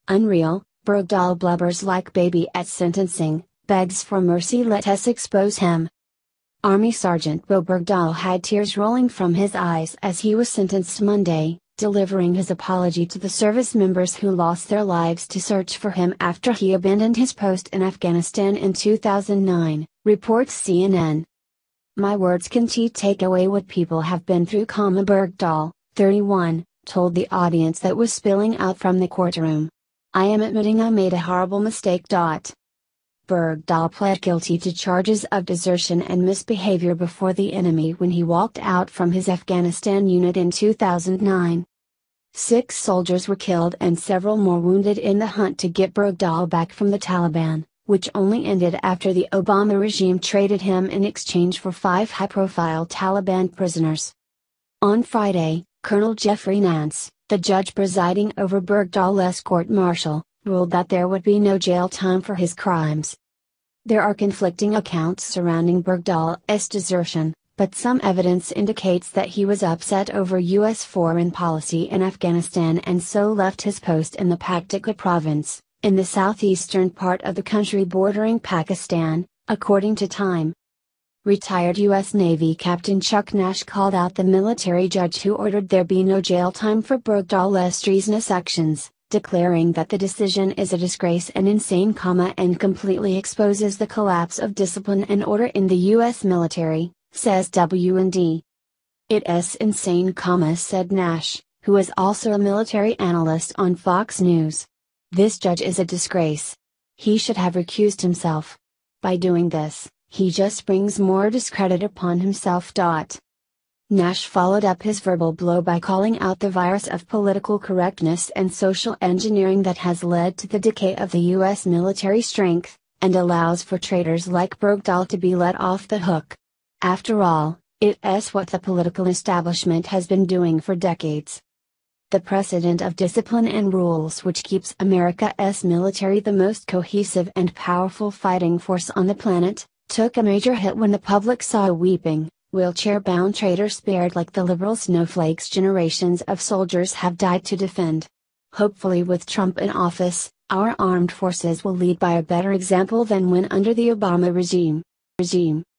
Unreal, Bergdahl blubbers like baby at sentencing, begs for mercy, let us expose him. Army Sergeant Bergdahl had tears rolling from his eyes as he was sentenced Monday, delivering his apology to the service members who lost their lives to search for him after he abandoned his post in Afghanistan in 2009, reports CNN. My words can't take away what people have been through, Bergdahl, 31, told the audience that was spilling out from the courtroom. I am admitting I made a horrible mistake. Bergdahl pled guilty to charges of desertion and misbehavior before the enemy when he walked out from his Afghanistan unit in 2009. 6 soldiers were killed and several more wounded in the hunt to get Bergdahl back from the Taliban, which only ended after the Obama regime traded him in exchange for 5 high-profile Taliban prisoners. On Friday, Colonel Jeffrey Nance, the judge presiding over Bergdahl's court-martial, ruled that there would be no jail time for his crimes. There are conflicting accounts surrounding Bergdahl's desertion, but some evidence indicates that he was upset over U.S. foreign policy in Afghanistan and so left his post in the Paktika province, in the southeastern part of the country bordering Pakistan, according to Time. Retired U.S. Navy Captain Chuck Nash called out the military judge who ordered there be no jail time for Bergdahl's treasonous actions, declaring that the decision is a disgrace and insane, and completely exposes the collapse of discipline and order in the U.S. military, says W&D. It's insane, said Nash, who is also a military analyst on Fox News. This judge is a disgrace. He should have recused himself. By doing this, he just brings more discredit upon himself. Nash followed up his verbal blow by calling out the virus of political correctness and social engineering that has led to the decay of the U.S. military strength, and allows for traitors like Bergdahl to be let off the hook. After all, it's what the political establishment has been doing for decades. The precedent of discipline and rules which keeps America's military the most cohesive and powerful fighting force on the planet, took a major hit when the public saw a weeping, wheelchair-bound traitor spared like the liberal snowflakes generations of soldiers have died to defend. Hopefully, with Trump in office, our armed forces will lead by a better example than when under the Obama regime.